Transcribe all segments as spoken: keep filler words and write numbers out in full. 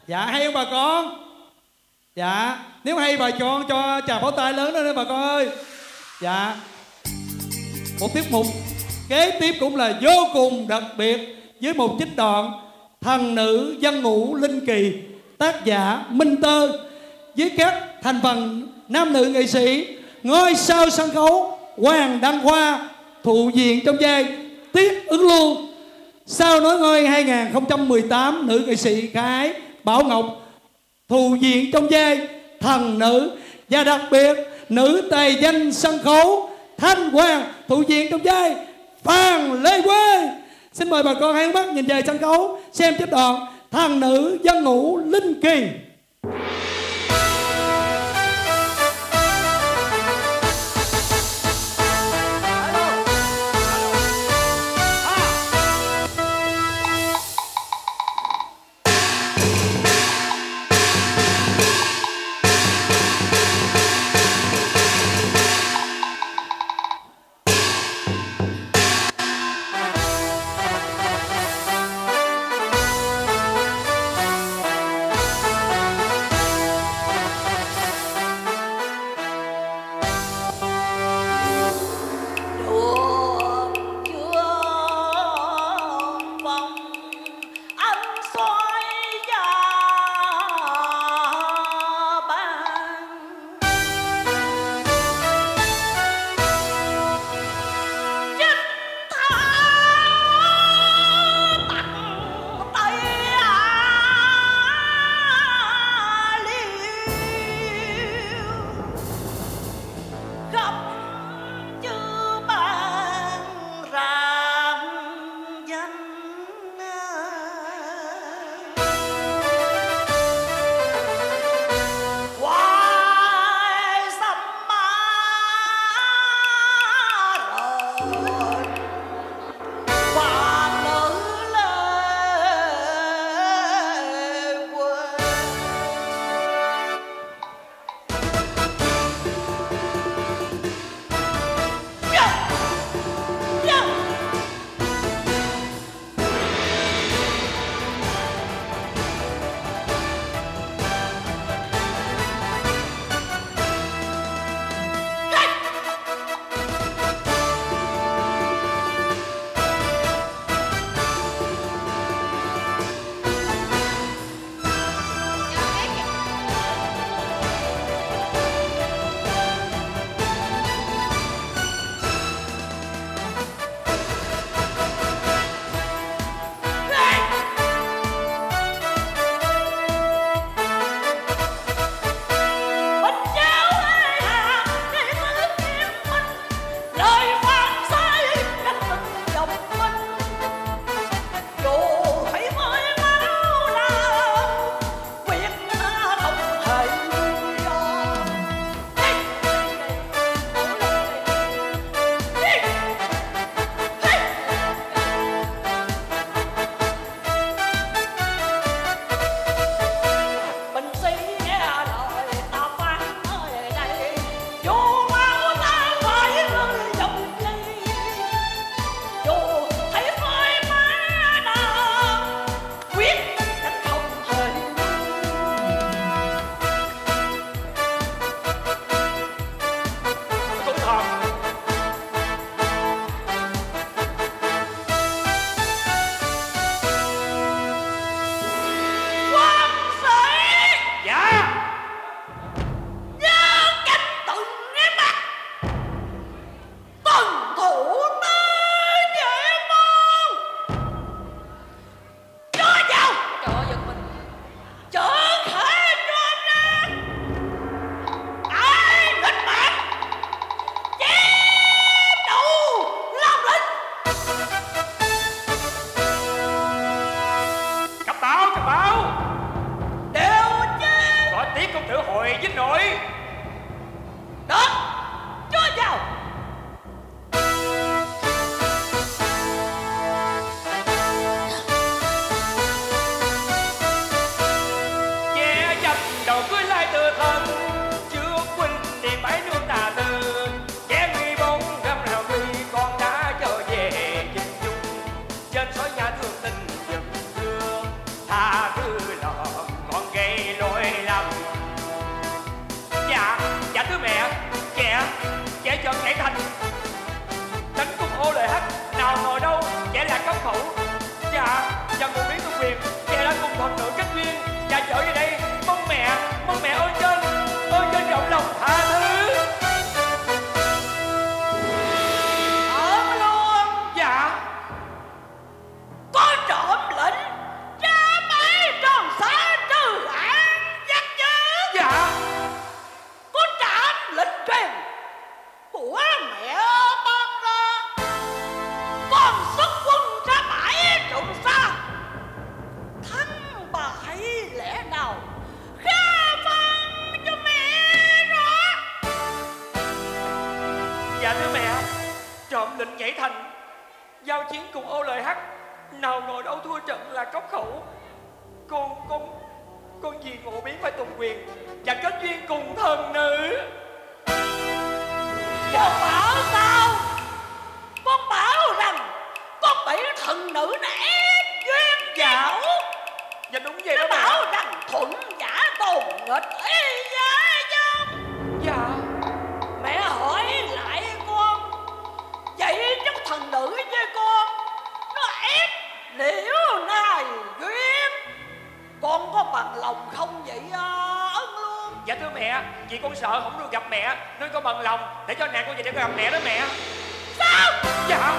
Dạ hay không bà con? Dạ nếu hay bà con cho chào pháo tay lớn lên đó bà con ơi. Dạ một tiết mục kế tiếp cũng là vô cùng đặc biệt với một trích đoạn Thần Nữ Văn Ngũ Linh Kỳ, tác giả Minh Tơ, với các thành phần nam nữ nghệ sĩ. Ngôi sao sân khấu Hoàng Đăng Khoa thụ diện trong vai Tiết Ứng Lưu. Sao nói ngôi hai không một tám nữ nghệ sĩ Khải Bảo Ngọc thụ diện trong vai Thần Nữ. Và đặc biệt nữ tài danh sân khấu Thanh Hoàng thụ diện trong vai Phan Lê Quê. Xin mời bà con hai mắt nhìn về sân khấu xem trích đoạn Thần Nữ Văn Ngũ Linh Kỳ. Trên sỏi nhà thương tình dần thương tha thứ lòng con dạy chọn nhảy thành tránh cung ô lời hát, nào ngồi đâu kẻ là cấm khẩu. Dạ và ngụ biến công quyền kẻ đã cùng thần nữ kết duyên, và trở về đây mong mẹ mong mẹ ơn trên ơn trên rộng lòng tha thứ. Ở luôn. Dạ Có trộm lệnh ra bãi tròn xá trừ án giặc dữ. dạ Có trạm lệnh truyền của mẹ ban ra, con xuất quân ra bãi tròn xá. Thắng bại lẽ nào ra phân cho mẹ rõ. dạ thưa mẹ, trộm lệnh nhảy thành giao chiến cùng ô lời hắc, nào ngồi đâu thua trận là cốc khẩu. Con con con vì ngộ biến phải tùng quyền và kết duyên cùng thần nữ. Con bảo sao? Con bảo rằng con bị thần nữ đã ép duyên Dạ. dạo. Dạ đúng vậy Nó đó mẹ. bảo rằng thuận giả tồn nghịch y giá dân. Dạ Mẹ hỏi lại con, vậy chứ thần nữ với con nó ép liễu này duyên, con có bằng lòng không vậy à, Ân Luôn? dạ thưa mẹ, vì con sợ không được gặp mẹ nên con bằng lòng để cho nàng con về để con gặp mẹ đó mẹ. Sao? Dạ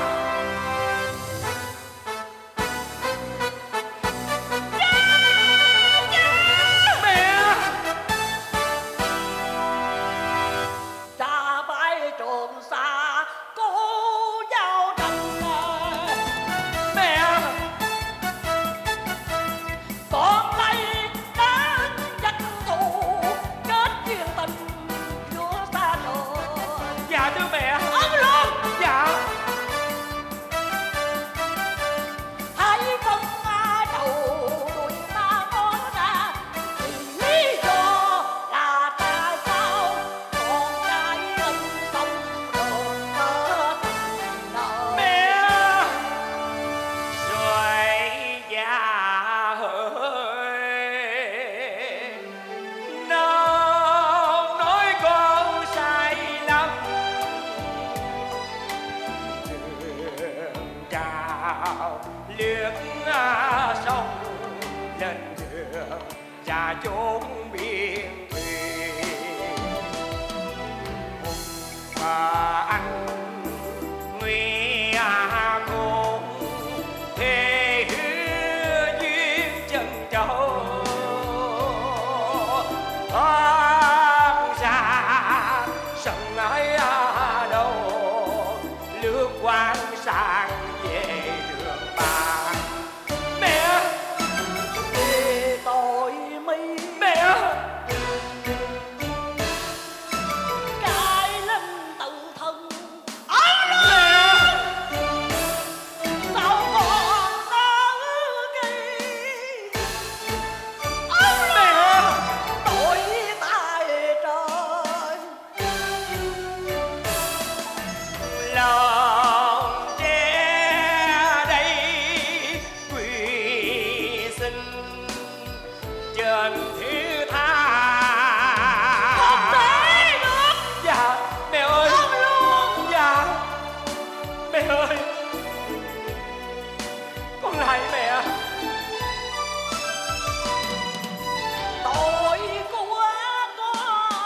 Ra bãi trường xa cô giao tranh à. mẹ. Con đây đã tranh thủ kết duyên tình giữa xa trời. Dạ thưa mẹ. Ân Luôn. Dạ Hãy phân ma đầu đuôi ma con ra, thì lý do là tại sao con trai ân sông đường mất nợ. mẹ. Rồi già hơi nào nói con sai lầm, đường trào lướt sông lên đường ra chốn biển thuyền. Mà anh nguy khôn thề hứa duyên chân trâu, thoát ra sân ấy đâu lướt quang sang về đường bàn. Mẹ Vì tội mi mẹ cai linh tự thân. Ân Luôn. Sao còn tớ ghi Ân Luôn. Tội tại trời. lòng che đây quỳ xin trên thứ tha. Không thể được. Dạ mẹ ơi. Ân Luôn. Dạ mẹ ơi, con lại mẹ. Tội của con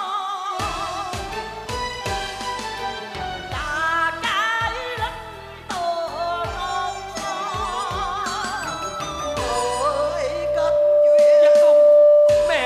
là cái linh tự thân, người kết duyên Dạ không mẹ.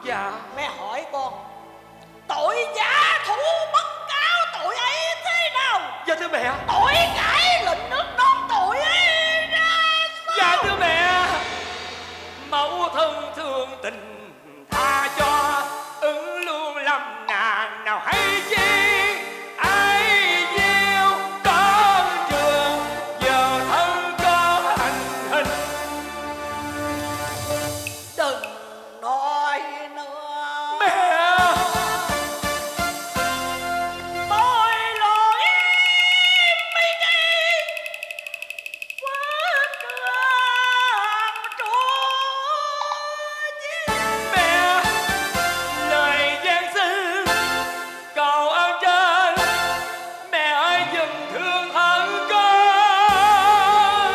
Dạ. Mẹ hỏi con, tội giả thủ bất cáo tội ấy thế nào? Dạ thưa mẹ. Tội cãi lệnh nước non tội ấy ra sao? Dạ thưa mẹ, mẫu thân thương tình tha cho, ứng luôn lầm nàng nào hay chi. Ai gieo con trường, giờ thân có hành hình. Đừng nói nữa Mẹ. tôi lỗi mấy cái quá cường chúa chứ. Mẹ, lời gian sư cầu ơn trên, mẹ ơi dừng thương thân con.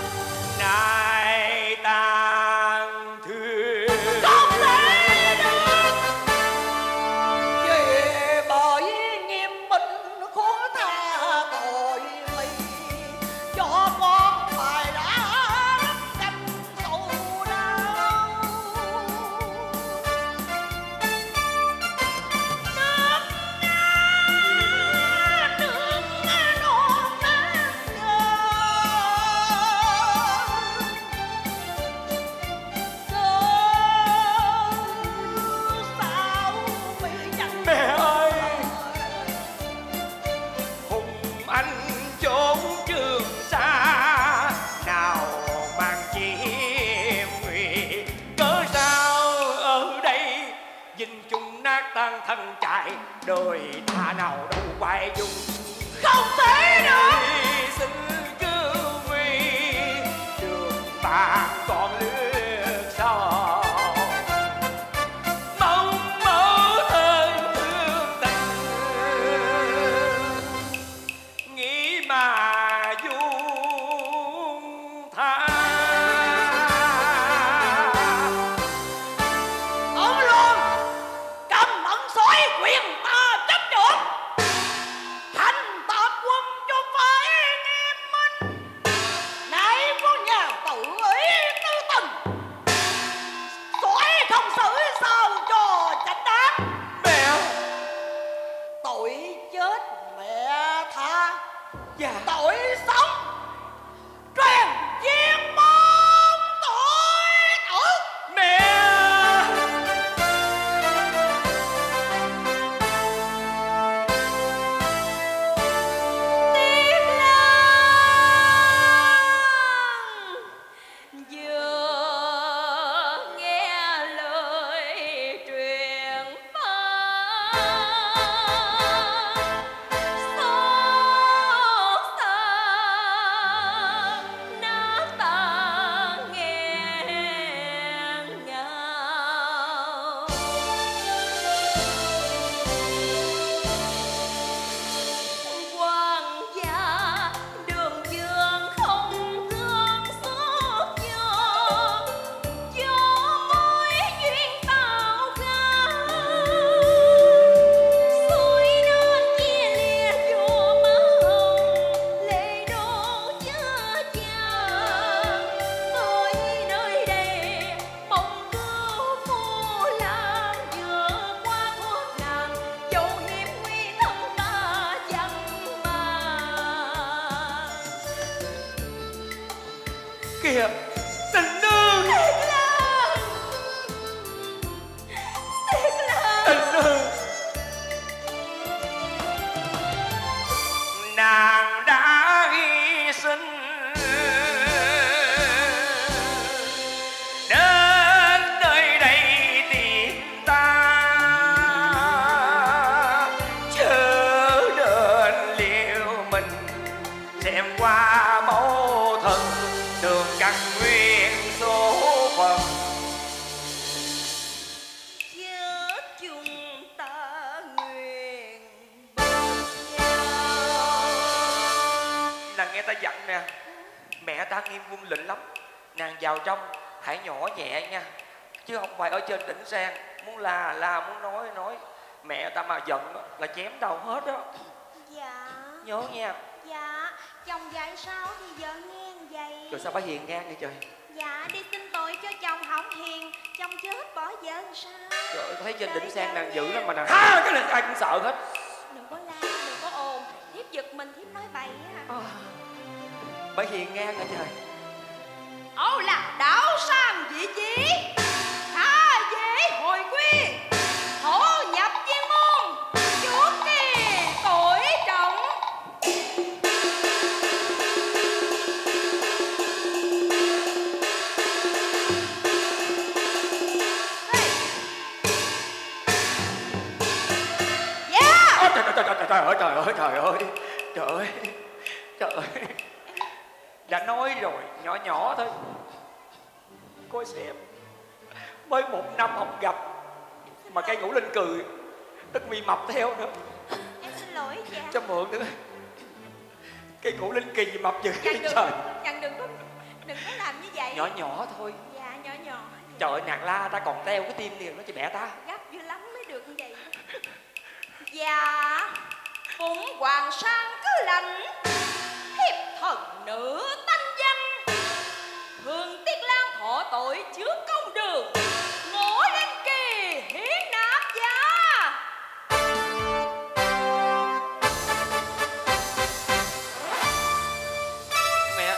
Này tàn thương Không thể được, vì bởi nghiêm minh khó tha tội mi, cho con phải đã canh sâu đau. Nước nước non nát nhờ, sao bị chẳng mẹ ơi. Hùng anh trốn trường xa, nào mang chi nguyện. Cớ sao ở đây dinh chung nát tan thân chạy, đời ta nào đâu quay dung. không thể được. Xin cứu nguy, đường bạc còn lướt sau. Mong mẫu thân thương tình, nghĩ mà dung tha. Ông luôn cầm ẩn sói quyền ta chấp được, thành tạc quân cho phải nghiêm minh. Nãy có nhà tự ý tư tình, sói không xử sao cho chánh đáng. Mẹ. Tội chết mẹ tha, Dạ. tội sống truyền viên môn tội tử. Mẹ. Tiếc lắm vừa nghe lời truyền phán, xót xa nát tan nghẹn ngào. Quan gia đường dương không thương xót cho, cho mối duyên tạo ra. Xuôi non chia lìa chùa máu hồng, lệ đổ chớ chan. Tôi nơi đây mong cứu phu lang, vừa qua thoát nạn dẫu hiểm nguy thân ta chẳng màng. Kìa, tình nương. Tiếc lắm, tiếc lắm. Tình nương. Nàng đã hy sinh đến nơi đây tìm ta, chớ nên liệu mình xem qua mẫu thân, đường căn nguyên số phận. Chết chung ta nguyện bên nhau. Nàng nghe ta dặn nè, mẹ ta nghiêm quân lệnh lắm. Nàng vào trong hãy nhỏ nhẹ nha, chứ không phải ở trên đỉnh sen muốn la la muốn nói nói. Mẹ ta mà giận đó, là chém đầu hết đó. Dạ. Nhớ nha. Dạ. Chồng dạy sao thì vợ nghe vậy. Rồi sao bà hiền ngang vậy trời. Dạ đi xin tội cho chồng hậu ông hiền, chồng chết bỏ vợ sao? Trời ơi, thấy trên đỉnh sang nàng dữ lắm mà nàng ha, cái này ai cũng sợ hết. Đừng có la, đừng có ồn, thiếp giật mình, thiếp nói bậy á. À, bởi hiền ngang hả trời. Âu là đạo sam vị trí, khá dễ hồi quy, hổ nhập viên môn, chuốt kỳ tội trọng. Yeah. Trời, trời, trời, trời, trời ơi, trời ơi, trời ơi, trời ơi, trời ơi. Đã nói rồi, nhỏ nhỏ thôi. Coi xem, mới một năm không gặp mà cây Ngũ Linh cười, Tất Nguy mập theo nữa. Em xin lỗi dạ. Cho mượn nữa. Cây Ngũ Linh kỳ gì mập dữ Dạ vậy đừng, trời. dạ đừng có, đừng có làm như vậy. Nhỏ nhỏ thôi. Dạ nhỏ nhỏ. Trời ơi, nàng la ta còn teo cái tim liền nó chị mẹ ta. Gấp dữ lắm mới được như vậy. Dạ Phụng Hoàng Sang cứ lạnh, thiếp thần nữ tanh danh, thường Tiết Lan thọ tội trước công đường, Ngũ Linh kỳ hiến nạp gia. Mẹ.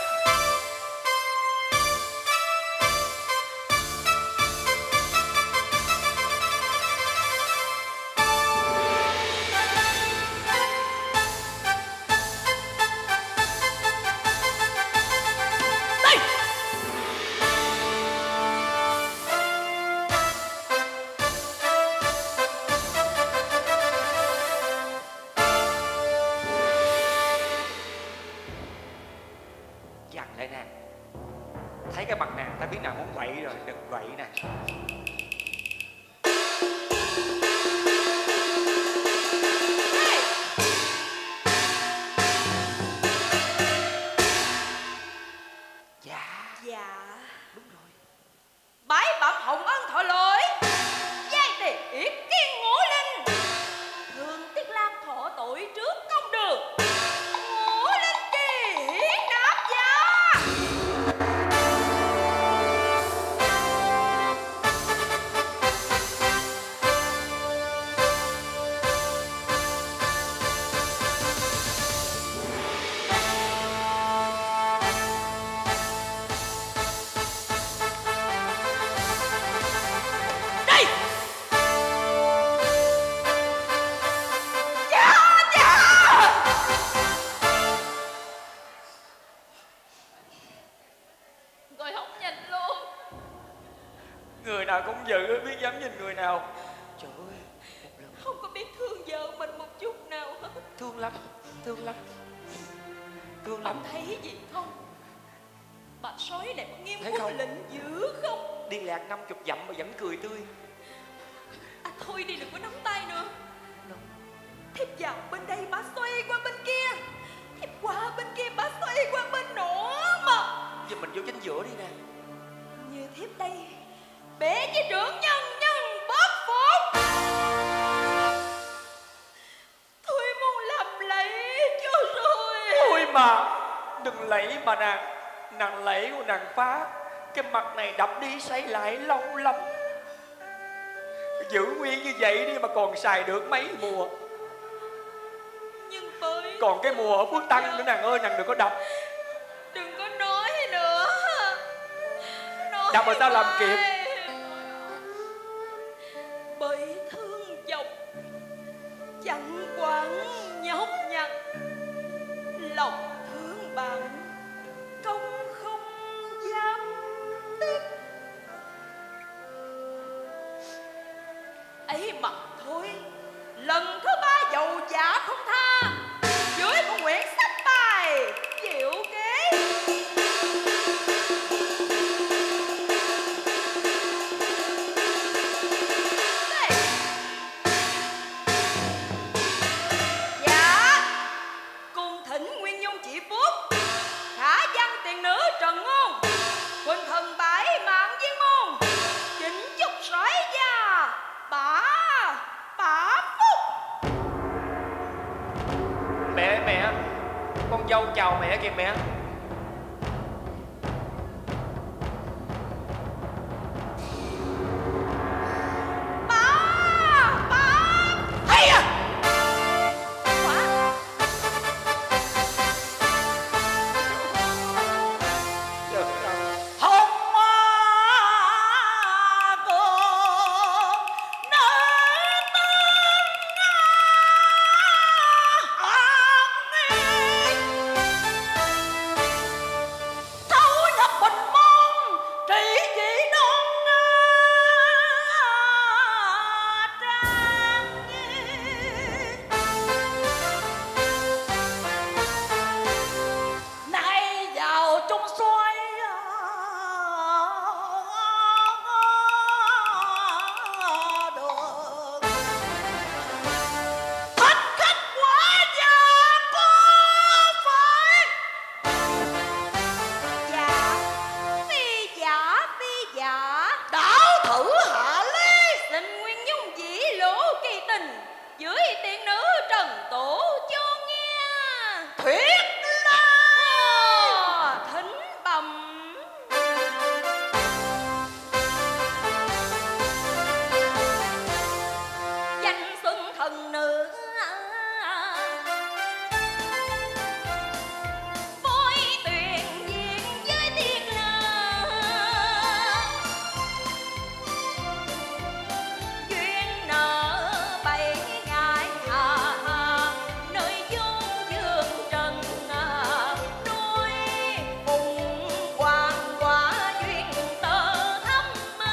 Dằn lại nàng. Thấy cái mặt nàng ta biết nàng muốn quậy rồi, đừng quậy nè. Dạ. Dạ Đúng rồi. bái bẩm Hồng Ân thọ lỗi, giai tỳ yết kiên Ngũ Linh, thường Tiết Lan thọ tội trước công đường, Ngũ Linh kỳ hiến nạp gia. Đây. Dạ dạ. Rồi không nhìn luôn. Người nào cũng dữ, biết dám nhìn người nào. Trời ơi, một lần Không có biết thương vợ mình một chút nào hết. thương lắm, thương lắm, thương Ông lắm. thấy gì không? Bà sói này có nghiêm Thấy quốc không? lệnh dữ không? Đi lạc năm chục dặm mà vẫn cười tươi. À thôi đi, đừng có nắm tay nữa. Thiếp vào bên đây bà xoay qua bên kia, thiếp qua bên kia bà xoay qua bên nữa mà. Giờ mình vô chính giữa đi nè. Như thiếp đây bể với trưởng nhân nhân bất phục. Thôi muốn làm lạy cho rồi. Thôi mà, đừng lẫy mà nàng. Nàng lẫy của nàng phá. Cái mặt này đập đi xây lại lâu lắm. Giữ nguyên như vậy đi mà còn xài được mấy mùa. Nhưng bởi Còn cái mùa ở Phước Tăng nữa nàng ơi, nàng đừng có đập. đừng có nói nữa. Nói Đập mà sao làm kịp. hoài. Bởi thương chồng chẳng quản nhóc nhặt, lòng thương bạn công không dám tiếc. Ấy mà thôi, lần thứ ba dầu giả không tha, dưới một quyển sách bài diệu kế. Đây. Dạ cùng thỉnh Nguyên Nhung chỉ Phúc, khả văn tiền nữ Trần Ngôn, Quỳnh thần bãi mạng viên môn, chỉnh chúc sỏi gia bả bả phúc. Mẹ, mẹ, con dâu chào mẹ kìa mẹ. dưới tiên nữ Trần Tổ cho nghe thuyết la thính bẩm. Danh xuân thần nữ phối tuyển diện với tiên la, duyên nợ bảy ngày hà hà nơi chốn dương trần đôi cùng hoàng quả duyên tơ thắm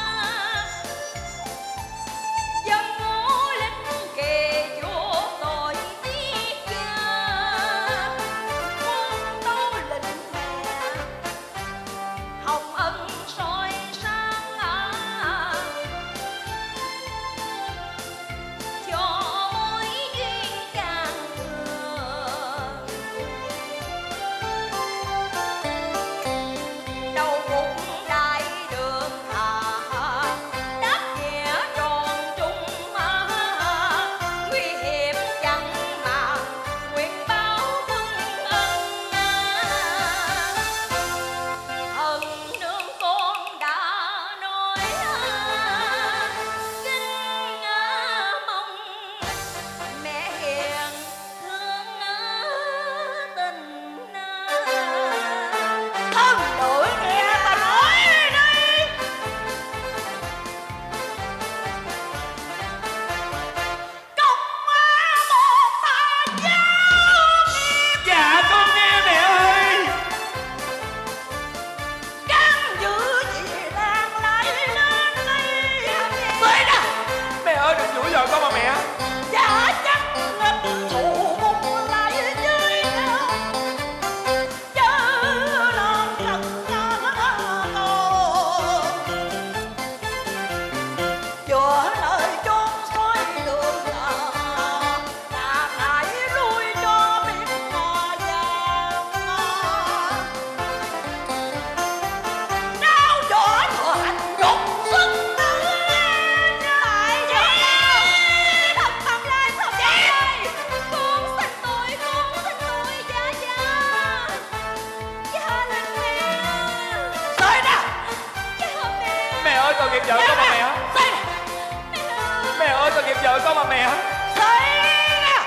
dân ngũ linh kề chúa tội tiết gia muôn tấu lệnh mẹ hồng ân soi sáng cho mối duyên càng thường. Đầu bụng đại đường hà đáp nghĩa tròn trung nguy hiểm chẳng mà nguyện báo vinh ân. Thần nương con đã nói kính mong mẹ hiền thương tình. Thân nữ nghe ta nói đi. Công một ta giáo nghiệp Dạ con nghe mẹ ơi. đang giữ gì đang lấy lên đây. Tới đây Mẹ ơi đừng dữ dội con mà mẹ. giả chắc ngân thủ một lại với nhau chớ làm thật ngờ chữa lời chốn xoay đường là hãy lui cho biết mò vàng đau đỏ thừa hạnh dục sức tại vậy thật bằng lai thật vậy con xin tôi con xin tôi dạ dạ dạ lên mẹ tới nè dạ mẹ Mẹ ơi tội nghiệp vợ con mà mẹ. tới nè Mẹ ơi tội nghiệp vợ con mà mẹ. tới nè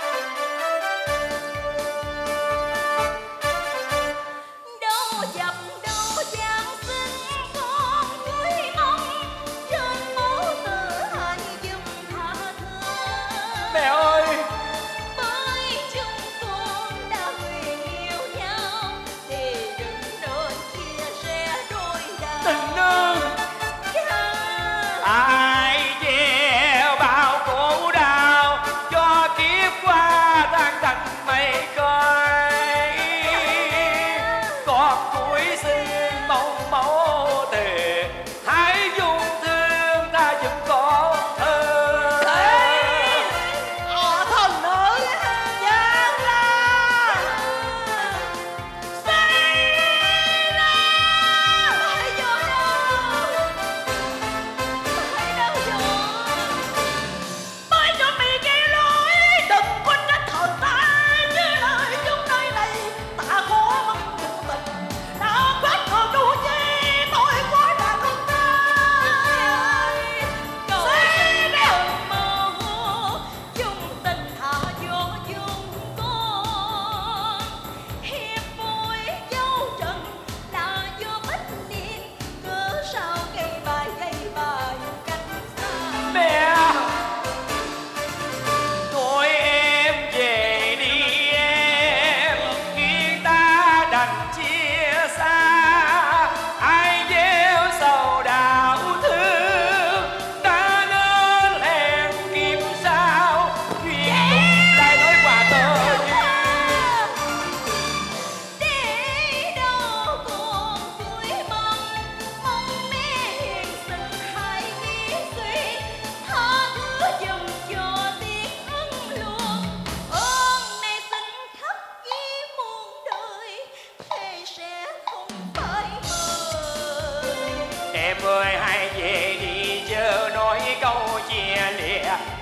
đâu dập đâu giang xin con cuối mong trên máu tử hãy dùm tha thứ. Mẹ ơi. Bởi chúng con đã nguyện yêu nhau thì đừng nên chia sẻ đôi đà. Tình nương Dạ. ai gieo bao khổ đau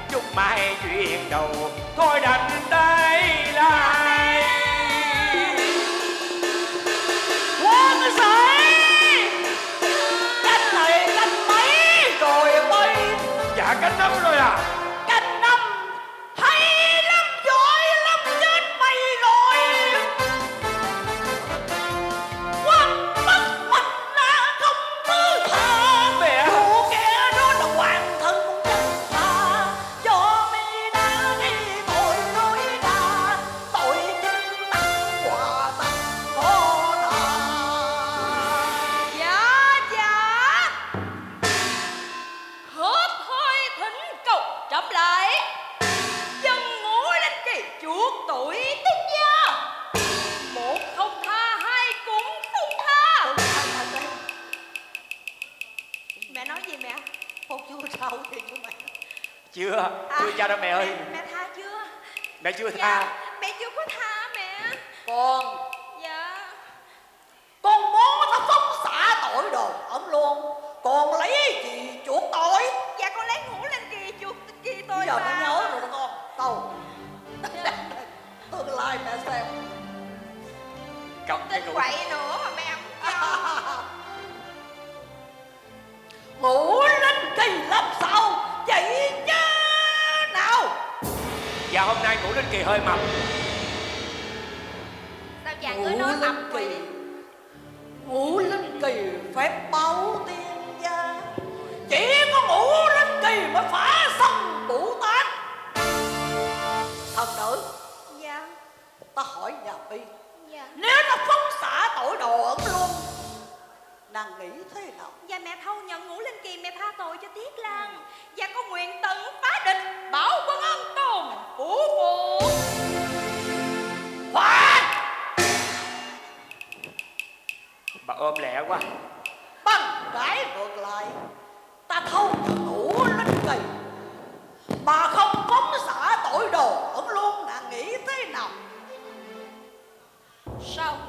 chúc mai duyên đầu thôi đành tay lại. Quan sĩ canh này canh mấy rồi bay? Dạ canh năm rồi à? Canh năm hay lắm, giỏi lắm, chết mày rồi. Quan bất hoạch là không thứ tha. Mẹ Vụ kẻ đó là hoàng thân chân tha. Do mi đã đi tội lỗi đa, tội chính tăng quả tăng có tha. Dạ dạ, hết hơi thỉnh cầu chậm lại. Dân ngũ lên kỳ chuộc tội tiết gia. Một không tha, hai cũng không tha. Mẹ nói gì mẹ? Một chú sao thì chú mày. chưa chưa cha đâu mẹ ơi. Mẹ, mẹ tha chưa? Mẹ chưa Dạ, tha. mẹ chưa có tha mẹ. Con Dạ. Con muốn nó phóng xả tội đồ ổng luôn. Còn lấy gì chuộc tội? Dạ con lấy ngũ lên kỳ chuộc kỳ tôi Bây giờ mà. nó nhớ rồi đó con. Tao tương lai mẹ xem. Cộng cái Tin ngủ. quậy nữa mà mẹ không cho. Ngủ lên kỳ làm sao vậy chứ nào? Dạ hôm nay ngủ lên kỳ hơi mập. Sao chàng cứ nói mập vậy? Ngủ lên kỳ phép báo tiên gia. Chỉ có ngủ lên kỳ mới phá xong Bồ Tát. Thần nữ, Dạ. ta hỏi nhà Bi, Dạ. nếu nó phóng xả tội đồ ẩn luôn, nàng nghĩ thế nào? Dạ mẹ thâu nhận ngũ linh kỳ, mẹ tha tội cho Tiết Lan. Dạ con nguyện tận phá địch, bảo quân ân tồn phủ phụ. Khoan! Bà ôm lẹ quá. Bằng cái ngược lại, ta thâu nhận ngủ lên kỳ mà không phóng xả tội đồ ẩn luôn, nàng nghĩ thế nào? Sao?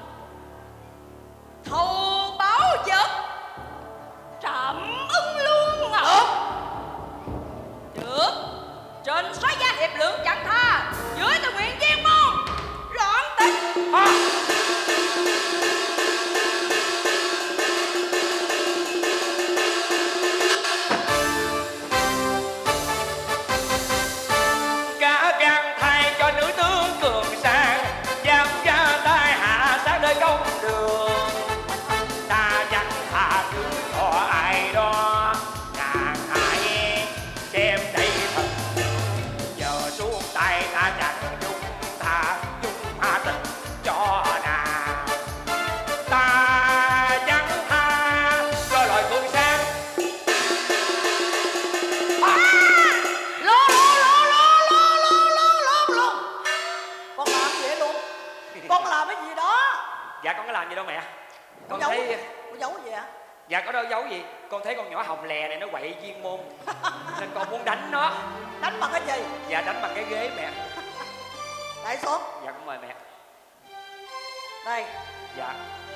Thâu báo vật trạm ưng luôn à? Được. Được. Trên xóa gia hiệp lượng chẳng tha, dưới tôi nguyện viên môn loạn tịch. À. Cả gan thay cho nữ tướng cường sang, dám ra tay hạ sát nơi công đường. Ta chẳng tha thứ cho ai đó, nàng hãy xem đây thật. Giờ xuống tay ta chẳng dung tha, dung tha tình cho nàng. Ta chẳng tha cho loài cường sang. Lô lô lô lô lô lô lô lô lô. Con làm vậy luôn? Con làm cái gì đó? Dạ con có làm gì đâu mẹ. Con giấu, thấy con giấu gì hả? dạ có đâu giấu gì. Con thấy con nhỏ hồng lè này nó quậy viên môn nên con muốn đánh nó. Đánh bằng cái gì? Dạ đánh bằng cái ghế mẹ. Đại xuống. Dạ con mời mẹ. Đây, Dạ.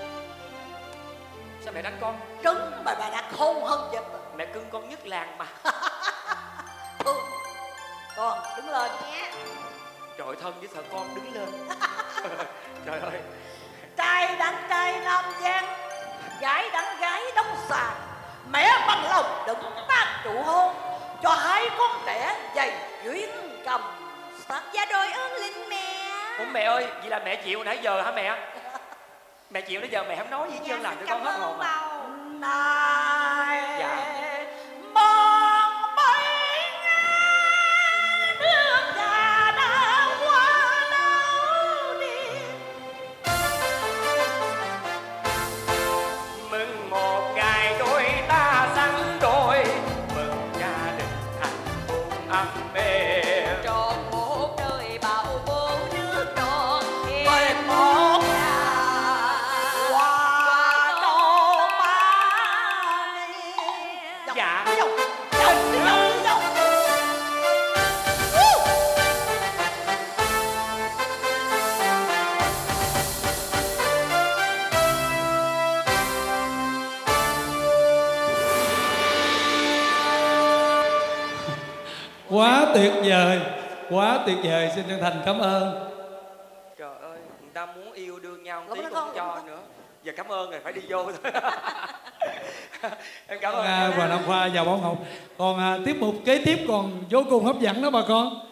Sao mẹ đánh con? trứng mà bà đặt khôn hơn vịt. Mẹ cưng con nhất làng mà. Thương. Con đứng lên. Trời thân với sợ con đứng lên. Trời ơi. Trai đặng trai nam giang, gái đặng gái đóng sàn. Mẹ bằng lòng đừng tác trụ hôn, cho hai con trẻ dày duyên cầm sắc. Dạ đội ơn linh mẹ. Ủa mẹ ơi, vậy là mẹ chịu nãy giờ hả mẹ? Mẹ chịu nãy giờ mẹ không nói gì hết Dạ, trơn làm xin cho con cảm hết ơn hồn mà. bầu. Này Dạ. mong bay ngang nước già đã qua lâu đi. Mừng một ngày đôi ta sánh đôi, mừng gia đình hạnh phúc ấm êm. Tròn một đời bảo vô nước tròn Về một nhà qua câu ba đi. Dạ. Đi dòng, đi dòng, đi dòng, đi dòng. Woo! Quá tuyệt vời, quá tuyệt vời, xin chân thành cảm ơn. Trời ơi, người ta muốn yêu đương nhau Lộn tí nó cũng con, không lộn cho con. nữa. Giờ cảm ơn rồi, phải đi vô thôi. Em cảm ơn. À, Hoàng Nam Khoa và Bảo Ngọc. Còn à, tiết mục kế tiếp còn vô cùng hấp dẫn đó bà con.